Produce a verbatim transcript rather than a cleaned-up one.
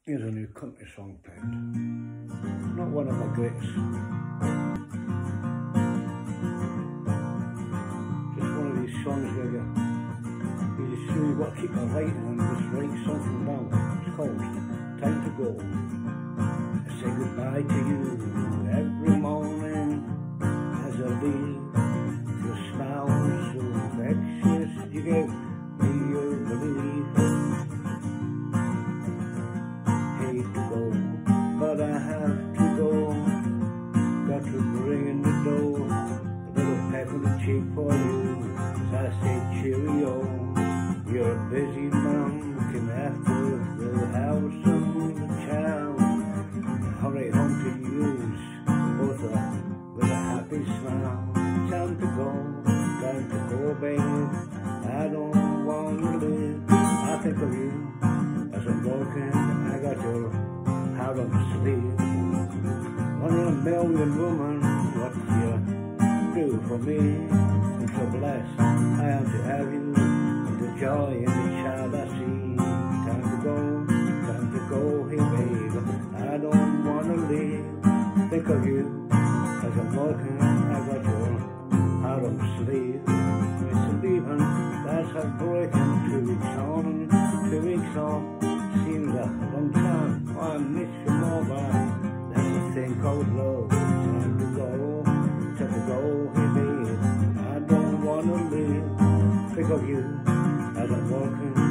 Here's a new country song penned. Not one of my greatest. Just one of these songs where you, you just really got to keep on writing and just write something down. It's called Time to Go. I say goodbye to you every morning as I leave. Your smile so infectious, you give me your belief. But I have to go, got to bring in the dough, a little peck on the cheek for you, as I say cheerio. You're a busy mom, looking after the house and the child, hurry home to use both a, with a happy smile. Time to go, time to go, babe, I don't want to live. I think of you as I'm walking, I got your out of sleep. One in a million woman, what you do for me? I'm so blessed I am to have you, the joy in the child I see. Time to go, time to go, hey babe, I don't wanna leave. Think of you as I'm walking, I got your out of sleep. It's leaving, that's heartbreaking. Two weeks on and two weeks off seems a long time. I miss you more, but that's the thing called love. Time to go, time to go, hey babe, I don't wanna live. Think of you as I'm walking.